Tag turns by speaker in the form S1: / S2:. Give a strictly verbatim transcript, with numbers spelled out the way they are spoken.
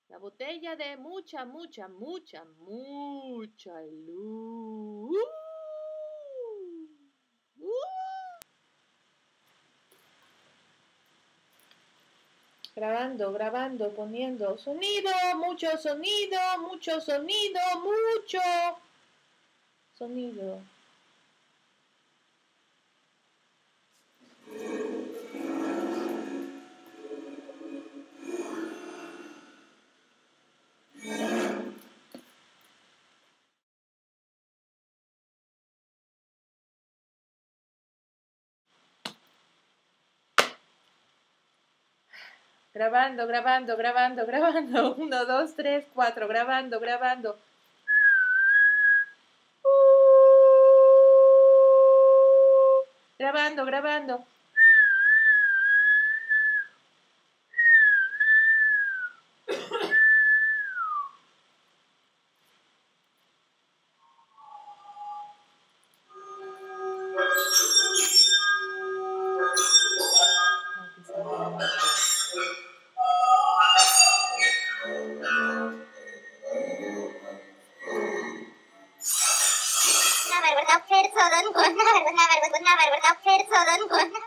S1: La botella de mucha, mucha, mucha, mucha luz. Uh. Grabando, grabando, poniendo sonido, mucho sonido, mucho sonido, mucho sonido. Grabando, grabando, grabando, grabando. Uno, dos, tres, cuatro. Grabando, grabando. Grabando, grabando. Never without fear, so then go. Never, never, never without fear, so then go.